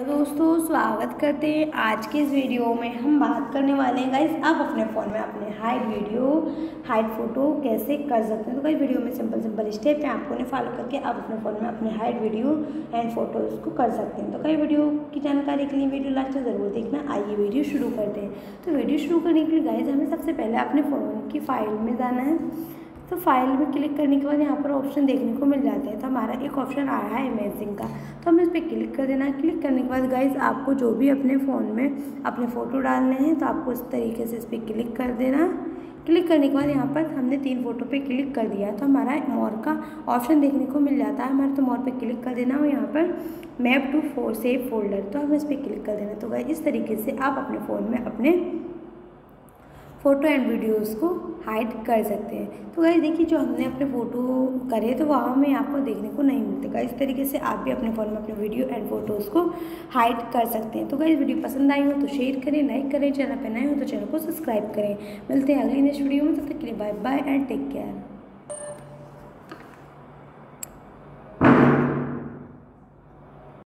दोस्तों, स्वागत करते हैं आज के इस वीडियो में। हम बात करने वाले हैं गाइस, आप अपने फ़ोन में अपने हाइड फ़ोटो कैसे कर सकते हैं। तो गाइस वीडियो में सिंपल स्टेप है, आपको उन्हें फॉलो करके आप अपने फ़ोन में अपने हाइड वीडियो एंड फोटोज़ को कर सकते हैं। तो गाइस वीडियो की जानकारी के लिए वीडियो लास्ट तक ज़रूर देखना। आइए वीडियो शुरू करते हैं। तो वीडियो शुरू करने के लिए गाइस हमें सबसे पहले अपने फ़ोन की फाइल में जाना है। तो फाइल में क्लिक करने के बाद यहाँ पर ऑप्शन देखने को मिल जाते हैं। तो हमारा एक ऑप्शन आया है इमेजिंग का, तो हमें इस पर क्लिक कर देना है। क्लिक करने के बाद गाइस आपको जो भी अपने फ़ोन में अपने फ़ोटो डालने हैं तो आपको इस तरीके से इस पर क्लिक कर देना। क्लिक करने के बाद यहाँ पर हमने 3 फोटो पे क्लिक कर दिया तो हमारा मोर का ऑप्शन देखने को मिल जाता है हमारे। तो मोर पे क्लिक कर देना और यहाँ पर मैप टू सेव फोल्डर, तो हमें इस पर क्लिक कर देना। तो गाइस इस तरीके से आप अपने फ़ोन में अपने फ़ोटो एंड वीडियोज़ को हाइड कर सकते हैं। तो गाइस देखिए, जो हमने अपने फ़ोटो करे तो वहाँ में आपको देखने को नहीं मिलते। गाइस इस तरीके से आप भी अपने फ़ोन में अपने वीडियो एंड फोटोज़ को हाइड कर सकते हैं। तो गाइस वीडियो पसंद आई हो तो शेयर करें, लाइक करें, चैनल पर नए हो तो चैनल को सब्सक्राइब करें। मिलते हैं अगली नेक्स्ट वीडियो में, तब तक के लिए bye bye and take care.